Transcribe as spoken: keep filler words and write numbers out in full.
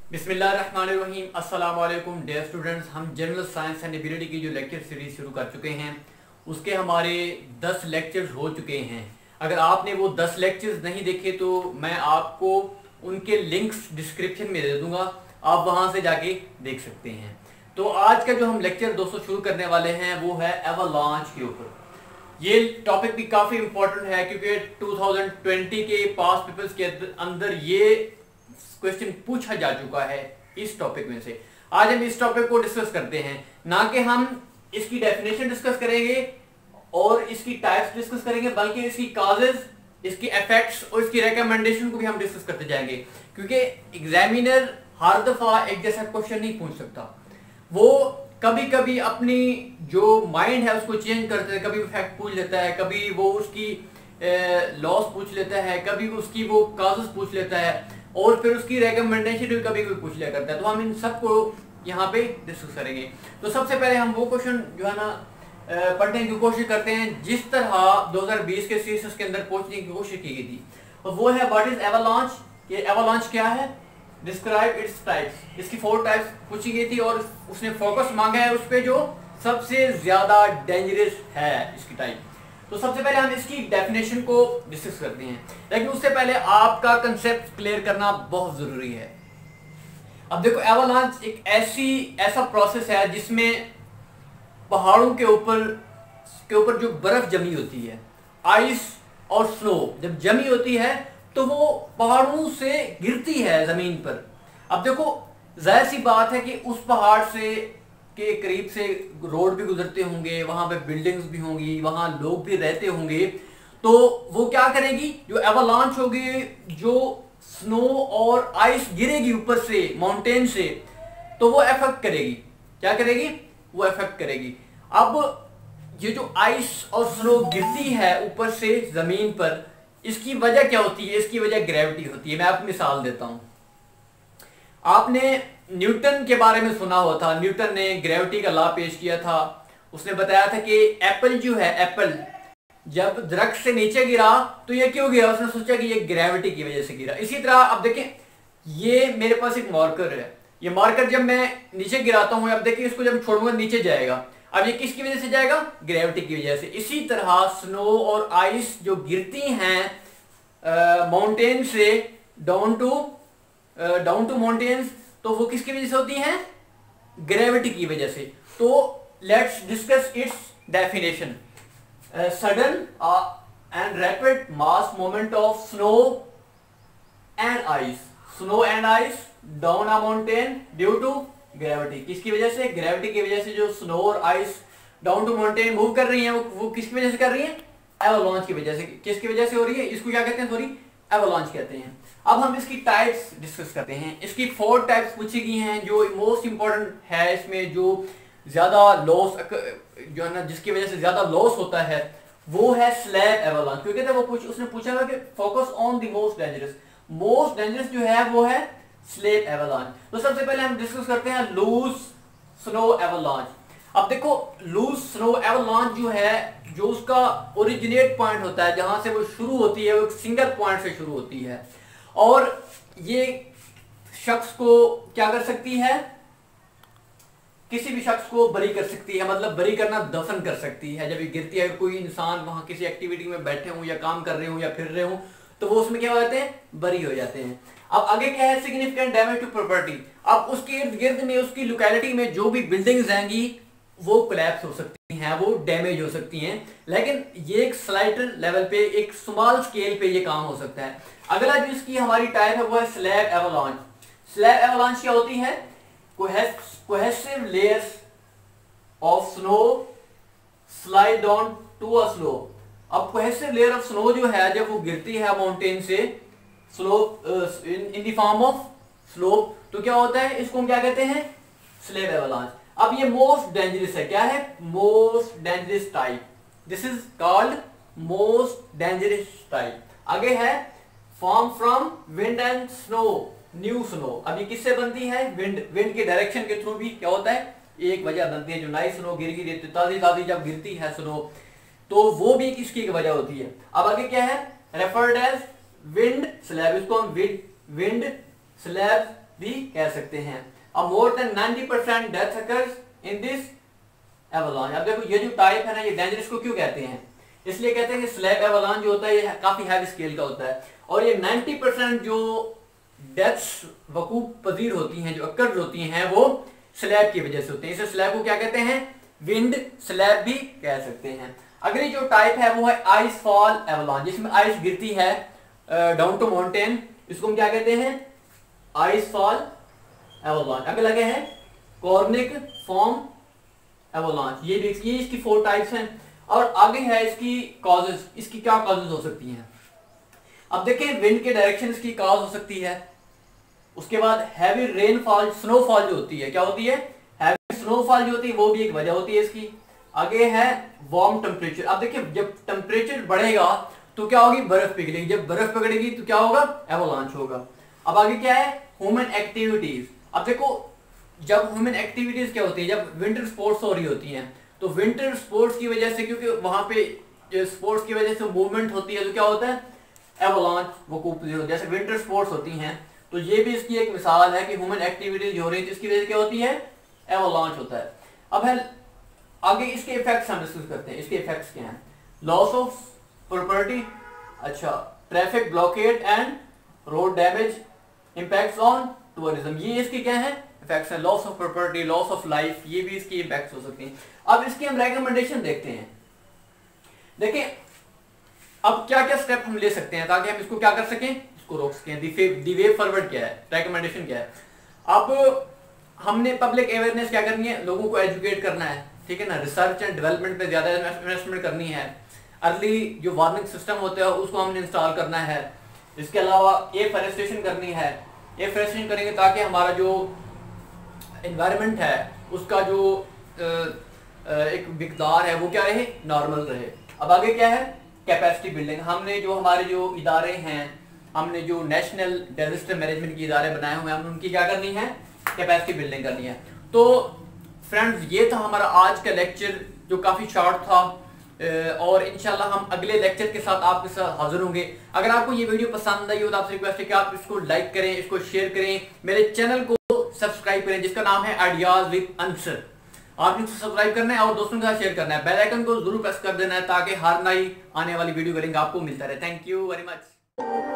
बिस्मिल्लाहिर्रहमानिर्रहीम। अस्सलाम वालेकुम डियर स्टूडेंट्स। हम जनरल साइंस एंड एबिलिटी की जो लेक्चर सीरीज शुरू कर चुके हैं उसके हमारे दस लेक्चर्स हो चुके हैं। अगर आपने वो दस लेक्चर्स नहीं देखे तो मैं आपको उनके लिंक्स डिस्क्रिप्शन में दे दूंगा, आप वहां से जाके देख सकते हैं। तो आज का जो हम लेक्चर दोस्तों शुरू करने वाले हैं वो है एवलांच के ऊपर। ये टॉपिक भी काफ़ी इंपॉर्टेंट है क्योंकि टू थाउजेंड ट्वेंटी के पास पेपर्स के अंदर ये क्वेश्चन पूछा जा चुका है इस टॉपिक में से। आज हम इस टॉपिक को डिस्कस करते हैं, ना कि हम इसकी डेफिनेशन डिस्कस करेंगे और इसकी टाइप्स डिस्कस करेंगे, बल्कि इसकी काजेस, इसकी इफेक्ट्स और इसकी रिकमेंडेशन को भी हम डिस्कस करते जाएंगे। क्योंकि एग्जामिनर हर दफा एक जैसा क्वेश्चन नहीं पूछ सकता, वो कभी कभी अपनी जो माइंड है उसको चेंज करता है। कभी फैक्ट पूछ लेता है, कभी वो उसकी लॉस पूछ लेता है, कभी उसकी वो काजेस पूछ लेता है और फिर उसकी रिकमेंडेशन भी कभी कभी पूछ लिया करता है। तो हम इन सबको यहाँ पे डिस्कस करेंगे। तो सबसे पहले हम वो क्वेश्चन जो है ना पढ़ने की कोशिश करते हैं जिस तरह दो हज़ार बीस के सीरीज के अंदर पहुंचने की कोशिश की गई थी, और वो है व्हाट इज एवलांच। ये एवलांच क्या है, डिस्क्राइब इट्स टाइप्स। इसकी फोर टाइप्स पूछी गई थी और उसने फोकस मांगा है उस पर जो सबसे ज्यादा डेंजरस है इसकी टाइप। तो सबसे पहले हम इसकी डेफिनेशन को डिस्कस करते हैं, लेकिन उससे पहले आपका कंसेप्ट क्लियर करना बहुत जरूरी है। अब देखो, एवलांच एक ऐसी ऐसा प्रोसेस है जिसमें पहाड़ों के ऊपर के ऊपर जो बर्फ जमी होती है, आइस और स्नो जब जमी होती है तो वो पहाड़ों से गिरती है जमीन पर। अब देखो, जाहिर सी बात है कि उस पहाड़ से के करीब से रोड भी गुजरते होंगे, वहां पे बिल्डिंग्स भी होंगी, वहां लोग भी रहते होंगे। तो वो क्या करेगी, जो एवलांच होगी, जो स्नो और आइस गिरेगी ऊपर से माउंटेन से, तो वो इफेक्ट करेगी। क्या करेगी, वो इफेक्ट करेगी। अब ये जो आइस और स्नो गिरती है ऊपर से जमीन पर, इसकी वजह क्या होती है? इसकी वजह ग्रेविटी होती है। मैं आपको मिसाल देता हूं। आपने न्यूटन के बारे में सुना हुआ था। न्यूटन ने ग्रेविटी का लॉ पेश किया था। उसने बताया था कि एप्पल जो है, एप्पल जब दरख्त से नीचे गिरा तो ये क्यों गिरा? उसने सोचा कि ये ग्रेविटी की वजह से गिरा। इसी तरह अब देखें, ये मेरे पास एक मार्कर है। ये मार्कर जब मैं नीचे गिराता हूं, अब देखिए इसको जब छोड़ूंगा नीचे जाएगा। अब ये किसकी वजह से जाएगा? ग्रेविटी की वजह से। इसी तरह स्नो और आइस जो गिरती हैं माउंटेन से down to down to mountains, तो वो किसकी वजह से होती हैं? ग्रेविटी की वजह से। तो let's discuss its definition. Sudden and rapid mass movement of snow and ice. Snow and ice down a mountain due to gravity. किसकी वजह से? ग्रेविटी की वजह से जो स्नो और ice down to mountain move कर रही हैं, वो, वो किसकी वजह से कर रही हैं? एवलांच की वजह से। किसकी वजह से हो रही है? इसको क्या कहते हैं? सॉरी, एवलांच कहते हैं। अब हम इसकी टाइप्स डिस्कस करते हैं। इसकी फोर टाइप्स पूछी गई हैं। जो मोस्ट इंपॉर्टेंट है इसमें, जो ज्यादा लॉस जो है ना, जिसकी वजह से ज्यादा लॉस होता है, वो है स्लैब एवलांच। क्योंकि वो पूछ उसने पूछा था कि focus on the most dangerous. Most dangerous जो है वो है स्लैब एवलांच। तो सबसे पहले हम डिस्कस करते हैं लूज स्नो एवलांच। अब देखो, लूज स्नो एवलांच जो है, जो उसका ओरिजिनेट पॉइंट होता है, जहां से वो शुरू होती है, वो एक सिंगल पॉइंट से शुरू होती है और ये शख्स को क्या कर सकती है? किसी भी शख्स को बरी कर सकती है। मतलब बरी करना, दफन कर सकती है। जब ये गिरती है, कोई इंसान वहां किसी एक्टिविटी में बैठे हों या काम कर रहे हों या फिर रहे हों, तो वो उसमें क्या हो जाते हैं? बरी हो जाते हैं। अब आगे क्या है? Significant damage to property. अब उसके इर्द गिर्द में, उसकी लोकेलिटी में जो भी बिल्डिंग्स आएंगी वो कोलैप्स हो सकती हैं, वो डैमेज हो सकती हैं। लेकिन ये एक स्लाइट लेवल पे, एक स्मॉल स्केल पे ये काम हो सकता है। अगला जो इसकी हमारी टाइप है वो है स्लैब एवलांच। स्लैब एवलांच क्या होती है? Cohesive layers of snow slide down to a slope. अब कोहेसिव लेयर ऑफ स्नो जो है, जब वो गिरती है माउंटेन से slope in the form of slope, तो क्या होता है? इसको हम क्या कहते हैं? Slab avalanche. अब ये मोस्ट डेंजरस है। क्या है? Most dangerous type. This is called most dangerous type. आगे है form from wind and snow, new snow. अब ये किससे बनती है? विंड। विंड के डायरेक्शन के थ्रू भी क्या होता है? एक वजह बनती है। जो नई स्नो गिर गिरी ताजी ताजी जब गिरती है स्नो, तो वो भी किसकी एक वजह होती है। अब आगे क्या है? Referred as wind slab. इसको हम विंड विंड स्लैब भी कह सकते हैं। अब more than ninety percent death occurs in this avalanche. अब देखो ये जो टाइप है ना, ये डेंजरस को क्यों कहते हैं, इसलिए कहते हैं कि स्लैब एवलांच जो होता है ये काफी हैवी स्केल का होता है, और ये नाइंटी परसेंट जो डेथ्स वकूफ पजीर होती हैं, जो अकर्स होती हैं, वो स्लैब की वजह से होते हैं। इसे स्लैब को क्या कहते हैं, विंड स्लैब भी कह सकते हैं। अगली जो टाइप है वो है आइस फॉल एवलांच, जिसमें आइस गिरती है डाउन टू माउंटेन, इसको हम क्या कहते हैं, आइस फॉल एवलांच। अगला क्या है, कॉर्निक फॉर्म एवलांच, ये भी ये इसकी फोर टाइप्स हैं। और आगे है इसकी कॉजेज, इसकी क्या कॉजेज हो सकती हैं। अब देखें विंड के डायरेक्शन इसकी कॉज हो सकती है, उसके बाद हैवी रेनफॉल स्नोफॉल जो होती है, क्या होती है, हैवी स्नोफॉल जो होती है, वो भी एक वजह होती है इसकी। आगे है वार्म टेम्परेचर। अब देखिए जब टेम्परेचर बढ़ेगा तो क्या होगी, बर्फ पिघलेगी, जब बर्फ पिघलेगी तो क्या होगा, एवलांच होगा। अब आगे क्या है, ह्यूमन एक्टिविटीज। अब देखो जब ह्यूमन एक्टिविटीज क्या होती है, जब विंटर स्पोर्ट्स हो रही होती हैं, तो विंटर स्पोर्ट्स की वजह से, क्योंकि वहां पे स्पोर्ट्स की वजह से मूवमेंट होती है, तो क्या होता है, एवलांच वकूफ पजीर होती है। जैसे विंटर स्पोर्ट्स होती हैं, तो ये भी इसकी एक मिसाल है कि ह्यूमन एक्टिविटीज हो रही है, जिसकी वजह से क्या होती है, एवलांच होता है। अब है आगे इसके इफेक्ट्स हम डिस्कस करते हैं। इसके इफेक्ट्स क्या हैं, लॉस ऑफ प्रॉपर्टी, अच्छा, traffic blockade and road damage, impacts on tourism, ये इसके क्या है, इफेक्ट्स हैं। Loss of property, loss of life, ये भी इसकी इम्पैक्ट्स हो सकती हैं। अब इसकी हम रेकमेंडेशन देखते हैं। देखिए अब क्या क्या स्टेप हम ले सकते हैं ताकि हम इसको क्या कर सकें, इसको रोक सकें। दी वे फॉरवर्ड क्या है, रेकमेंडेशन क्या है। अब हमने पब्लिक अवेयरनेस क्या करनी है, लोगों को एजुकेट करना है, ठीक है ना, रिसर्च एंड डेवलपमेंट पे ज्यादा इन्वेस्टमेंट करनी है, अर्ली जो वार्निंग सिस्टम होता है उसको हमने इंस्टॉल करना है। इसके अलावा एफॉरेस्टेशन करनी है, एफॉरेस्टेशन करेंगे ताकि हमारा जो एनवायरनमेंट है उसका जो एक मिकदार है वो क्या रहे, नॉर्मल रहे। अब आगे क्या है, कैपेसिटी बिल्डिंग। हमने जो हमारे जो इदारे हैं, हमने जो नेशनल डिजास्टर मैनेजमेंट के इदारे बनाए हुए हैं, हमने उनकी क्या करनी है, कैपेसिटी बिल्डिंग करनी है। तो फ्रेंड्स ये था हमारा आज का लेक्चर जो काफ़ी शॉर्ट था, और इंशाल्लाह हम अगले लेक्चर के साथ आपके साथ हाजिर होंगे। अगर आपको ये वीडियो पसंद आई हो तो आपसे रिक्वेस्ट है कि आप इसको लाइक करें, इसको शेयर करें, मेरे चैनल को सब्सक्राइब करें जिसका नाम है आइडियाज विद आंसर। आपने इसको सब्सक्राइब करना है और दोस्तों के साथ शेयर करना है, बेल आइकन को जरूर प्रेस कर देना है ताकि हर नई आने वाली वीडियो का लिंक आपको मिलता रहे। Thank you very much.